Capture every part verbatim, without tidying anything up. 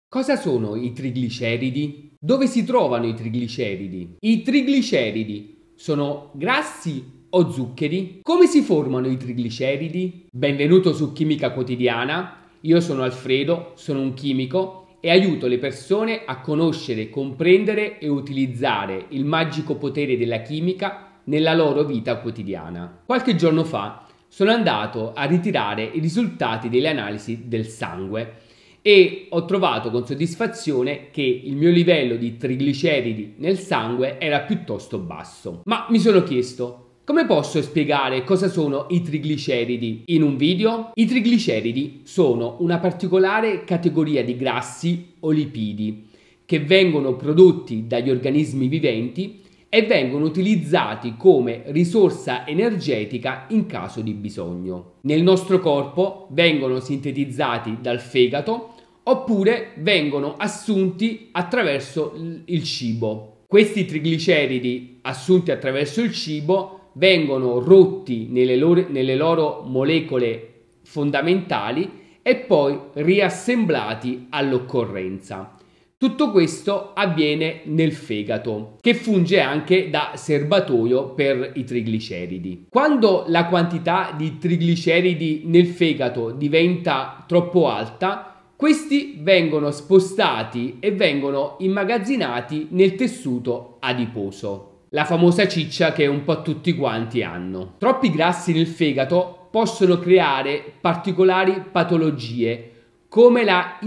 Cosa sono i trigliceridi? Dove si trovano i trigliceridi? I trigliceridi sono grassi o zuccheri? Come si formano i trigliceridi? Benvenuto su Chimica Quotidiana, io sono Alfredo, sono un chimico e aiuto le persone a conoscere, comprendere e utilizzare il magico potere della chimica nella loro vita quotidiana. Qualche giorno fa sono andato a ritirare i risultati delle analisi del sangue e ho trovato con soddisfazione che il mio livello di trigliceridi nel sangue era piuttosto basso. Ma mi sono chiesto, come posso spiegare cosa sono i trigliceridi in un video? I trigliceridi sono una particolare categoria di grassi o lipidi che vengono prodotti dagli organismi viventi e vengono utilizzati come risorsa energetica in caso di bisogno. Nel nostro corpo vengono sintetizzati dal fegato oppure vengono assunti attraverso il cibo. Questi trigliceridi assunti attraverso il cibo vengono rotti nelle loro, nelle loro molecole fondamentali e poi riassemblati all'occorrenza. Tutto questo avviene nel fegato, che funge anche da serbatoio per i trigliceridi. Quando la quantità di trigliceridi nel fegato diventa troppo alta, questi vengono spostati e vengono immagazzinati nel tessuto adiposo, la famosa ciccia che un po' tutti quanti hanno. Troppi grassi nel fegato possono creare particolari patologie, come la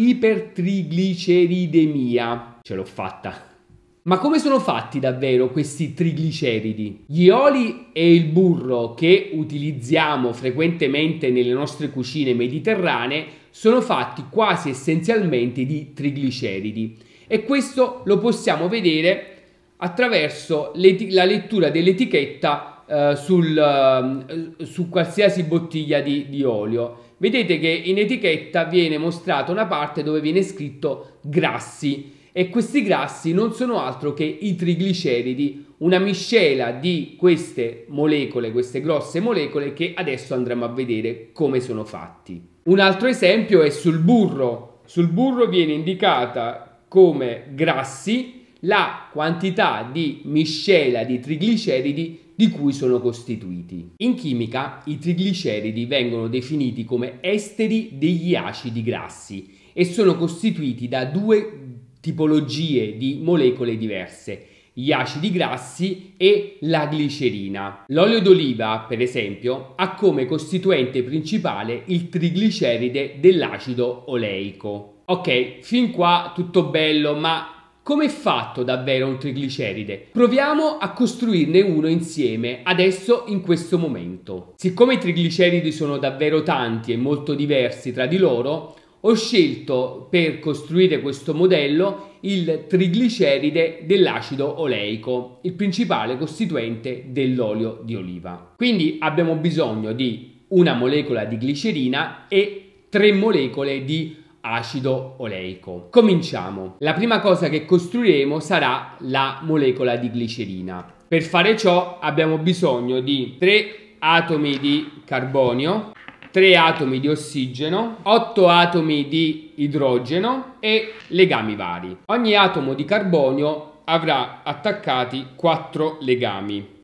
ipertrigliceridemia. Ce l'ho fatta. Ma come sono fatti davvero questi trigliceridi? Gli oli e il burro che utilizziamo frequentemente nelle nostre cucine mediterranee sono fatti quasi essenzialmente di trigliceridi e questo lo possiamo vedere attraverso la lettura dell'etichetta eh, sul, eh, su qualsiasi bottiglia di, di olio. Vedete che in etichetta viene mostrata una parte dove viene scritto grassi e questi grassi non sono altro che i trigliceridi, una miscela di queste molecole, queste grosse molecole che adesso andremo a vedere come sono fatti. Un altro esempio è sul burro. Sul burro viene indicata come grassi la quantità di miscela di trigliceridi di cui sono costituiti. In chimica i trigliceridi vengono definiti come esteri degli acidi grassi e sono costituiti da due tipologie di molecole diverse, gli acidi grassi e la glicerina. L'olio d'oliva, per esempio, ha come costituente principale il trigliceride dell'acido oleico. Ok, fin qua tutto bello, ma come è fatto davvero un trigliceride? Proviamo a costruirne uno insieme, adesso in questo momento. Siccome i trigliceridi sono davvero tanti e molto diversi tra di loro, ho scelto per costruire questo modello il trigliceride dell'acido oleico, il principale costituente dell'olio di oliva. Quindi abbiamo bisogno di una molecola di glicerina e tre molecole di acido oleico. Cominciamo. La prima cosa che costruiremo sarà la molecola di glicerina. Per fare ciò abbiamo bisogno di tre atomi di carbonio, tre atomi di ossigeno, otto atomi di idrogeno e legami vari. Ogni atomo di carbonio avrà attaccati quattro legami.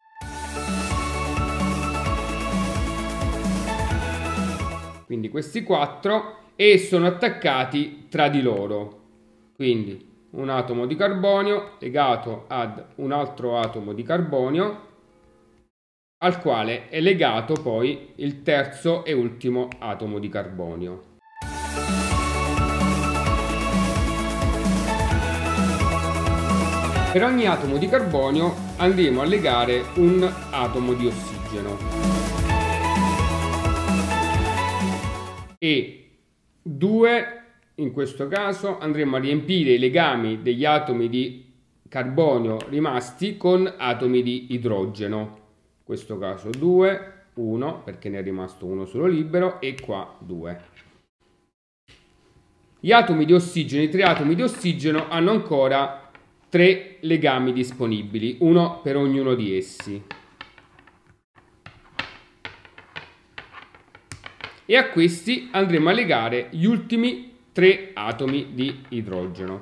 Quindi questi quattro e sono attaccati tra di loro. Quindi un atomo di carbonio legato ad un altro atomo di carbonio al quale è legato poi il terzo e ultimo atomo di carbonio. Per ogni atomo di carbonio andremo a legare un atomo di ossigeno e due, in questo caso andremo a riempire i legami degli atomi di carbonio rimasti con atomi di idrogeno. In questo caso due, uno perché ne è rimasto uno solo libero e qua due. Gli atomi di ossigeno, i tre atomi di ossigeno hanno ancora tre legami disponibili, uno per ognuno di essi. E a questi andremo a legare gli ultimi tre atomi di idrogeno.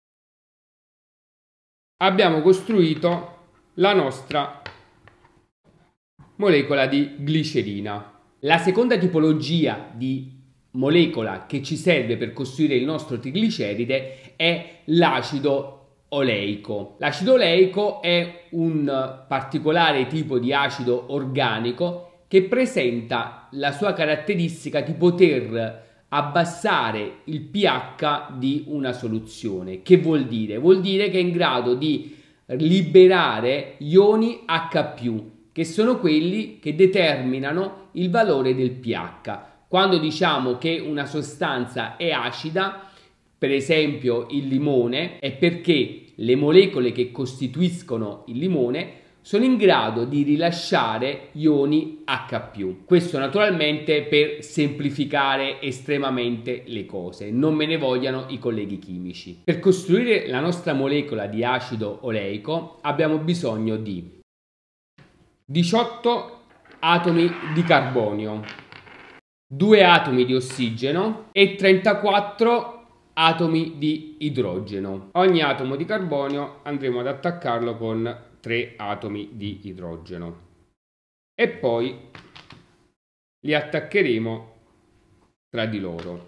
Abbiamo costruito la nostra molecola di glicerina. La seconda tipologia di molecola che ci serve per costruire il nostro trigliceride è l'acido oleico. L'acido oleico è un particolare tipo di acido organico che presenta la sua caratteristica di poter abbassare il pH di una soluzione. Che vuol dire? Vuol dire che è in grado di liberare ioni H più, che sono quelli che determinano il valore del pH. Quando diciamo che una sostanza è acida, per esempio il limone, è perché le molecole che costituiscono il limone sono in grado di rilasciare ioni H più. Questo naturalmente per semplificare estremamente le cose, non me ne vogliano i colleghi chimici. Per costruire la nostra molecola di acido oleico abbiamo bisogno di diciotto atomi di carbonio, due atomi di ossigeno e trentaquattro atomi di idrogeno. Ogni atomo di carbonio andremo ad attaccarlo con tre atomi di idrogeno e poi li attaccheremo tra di loro.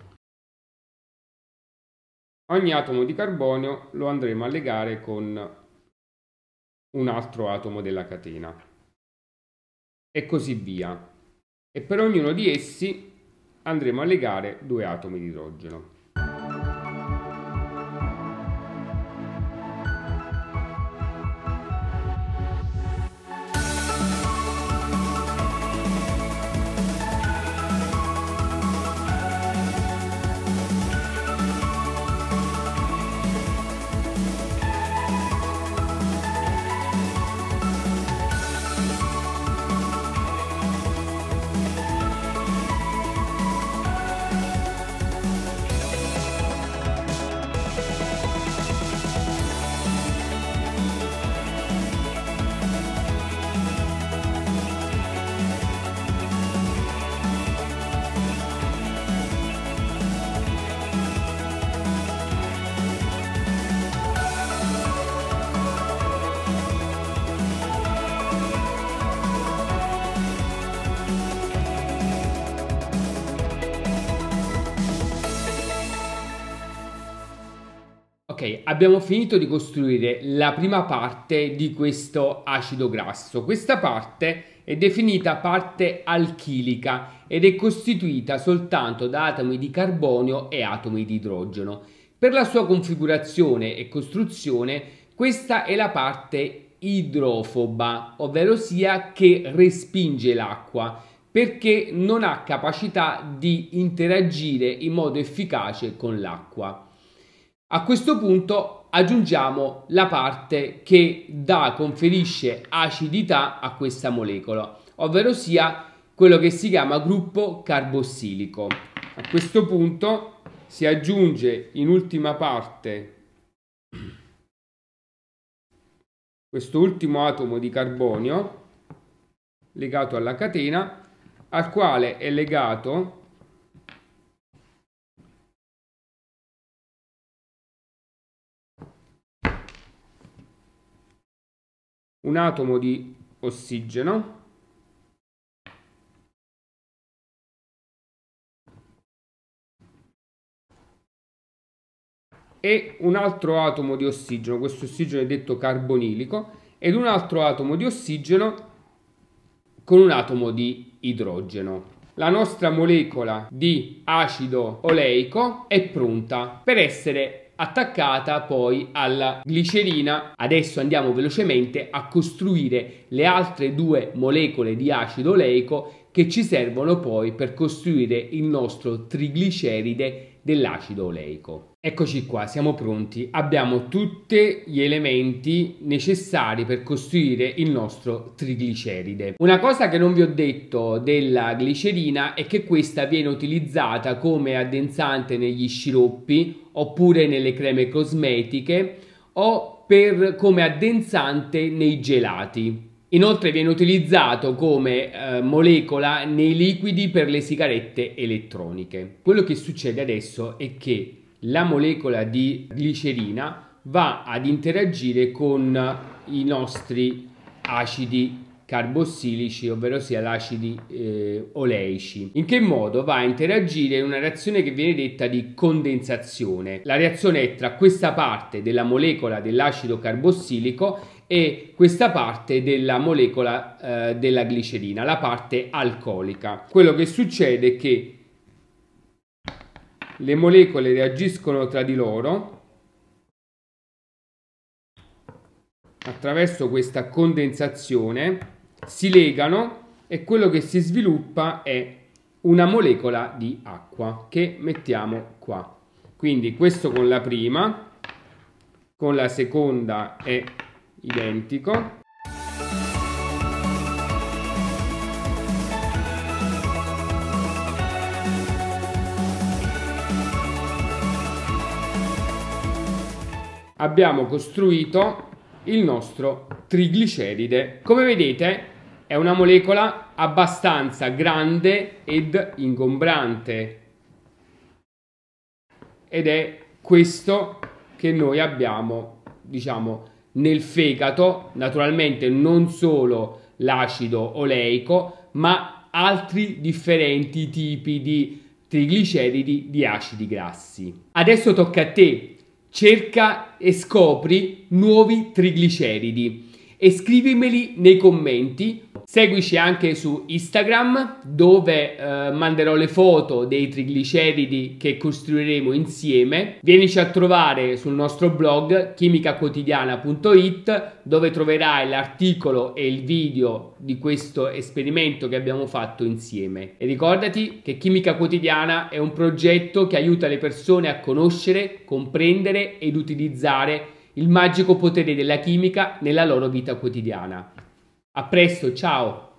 Ogni atomo di carbonio lo andremo a legare con un altro atomo della catena e così via, e per ognuno di essi andremo a legare due atomi di idrogeno. Ok, abbiamo finito di costruire la prima parte di questo acido grasso. Questa parte è definita parte alchilica ed è costituita soltanto da atomi di carbonio e atomi di idrogeno. Per la sua configurazione e costruzione, questa è la parte idrofoba, ovvero sia che respinge l'acqua, perché non ha capacità di interagire in modo efficace con l'acqua. A questo punto aggiungiamo la parte che dà, conferisce acidità a questa molecola, ovvero sia quello che si chiama gruppo carbossilico. A questo punto si aggiunge in ultima parte questo ultimo atomo di carbonio legato alla catena, al quale è legato un atomo di ossigeno e un altro atomo di ossigeno, questo ossigeno è detto carbonilico, ed un altro atomo di ossigeno con un atomo di idrogeno. La nostra molecola di acido oleico è pronta per essere attaccata poi alla glicerina. Adesso andiamo velocemente a costruire le altre due molecole di acido oleico che ci servono poi per costruire il nostro trigliceride dell'acido oleico. Eccoci qua, siamo pronti. Abbiamo tutti gli elementi necessari per costruire il nostro trigliceride. Una cosa che non vi ho detto della glicerina è che questa viene utilizzata come addensante negli sciroppi oppure nelle creme cosmetiche o per, come addensante nei gelati. Inoltre viene utilizzato come eh, molecola nei liquidi per le sigarette elettroniche. Quello che succede adesso è che la molecola di glicerina va ad interagire con i nostri acidi carbossilici, ovvero sia gli acidi eh, oleici. In che modo va a interagire in una reazione che viene detta di condensazione? La reazione è tra questa parte della molecola dell'acido carbossilico e questa parte della molecola eh, della glicerina, la parte alcolica. Quello che succede è che le molecole reagiscono tra di loro attraverso questa condensazione, si legano e quello che si sviluppa è una molecola di acqua che mettiamo qua. Quindi questo con la prima, con la seconda è identico. Abbiamo costruito il nostro trigliceride. Come vedete è una molecola abbastanza grande ed ingombrante ed è questo che noi abbiamo, diciamo, nel fegato. Naturalmente non solo l'acido oleico, ma altri differenti tipi di trigliceridi, di acidi grassi. Adesso tocca a te. Cerca e scopri nuovi trigliceridi e scrivimeli nei commenti. Seguici anche su Instagram, dove eh, manderò le foto dei trigliceridi che costruiremo insieme. Vienici a trovare sul nostro blog chimica quotidiana punto it, dove troverai l'articolo e il video di questo esperimento che abbiamo fatto insieme. E ricordati che Chimica Quotidiana è un progetto che aiuta le persone a conoscere, comprendere ed utilizzare il magico potere della chimica nella loro vita quotidiana. A presto, ciao!